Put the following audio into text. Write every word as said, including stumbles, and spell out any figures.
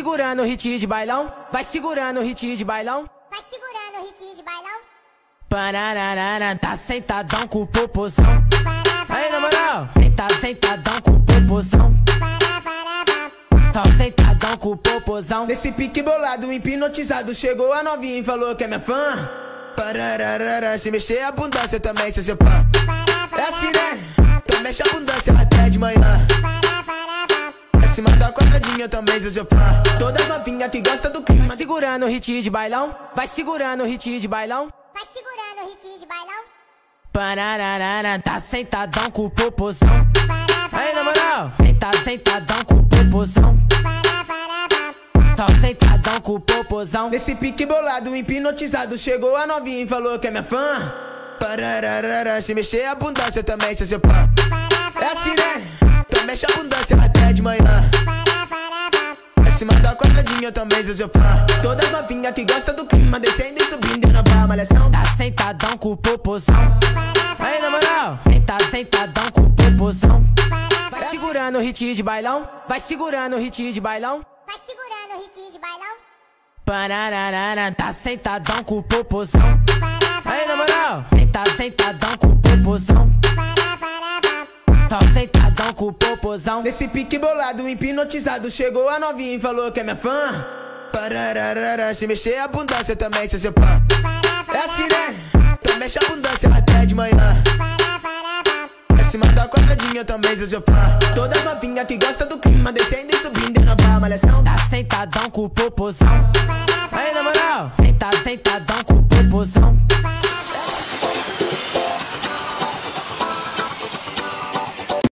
segurando o hit de bailão, vai segurando o hit de bailão, vai segurando o hit de bailão. Parararara, tá sentadão com o popozão. Aí na moral, senta, sentadão com o popozão. Tá sentadão com o popozão. Nesse pique bolado, hipnotizado, chegou a novinha e falou que é minha fã. Parararara, se mexer a bunda, cê também, cê seu fã. É assim, né? Então mexe a bunda, cê até de manhã. É cima da quadradinha, também, sou seu fã. Toda novinha que gosta do clima. Vai segurando o hit de bailão, vai segurando o hit de bailão, vai segurando o hit de bailão. Parararara, tá sentadão com o popozão. Aí na moral, senta, sentadão com o popozão. Tá sentadão com o popozão. Nesse pique bolado, hipnotizado, chegou a novinha e falou que é minha fã. Parararara, se mexer a bunda, cê também, cê seu fã. É assim, né? Então mexe a bunda, cê até de manhã. É cima da quadradinha, também, sou seu fã. Toda novinha que gosta do clima, descendo e subindo na barra, malhação. Tá sentadão com o popozão. Aí na moral, senta, sentadão com o popozão. Vai segurando o hit de bailão, vai segurando o hit de bailão, vai segurando o hit de bailão. Parararara, tá sentadão com o popozão. Aí na moral, senta, sentadão com o popozão. Tá sentadão com o popozão. Nesse pique bolado, hipnotizado, chegou a novinha e falou que é minha fã. Parararara, se mexer a bunda, cê também, cê seu fã. É assim, né? Então mexe a bunda, cê até de manhã. É cima da quadradinha, também, sou seu fã. Toda novinha que gosta do clima, descendo e subindo na barra, malhação. Tá sentadão com o popozão. Aí na moral, senta, sentadão com o popozão.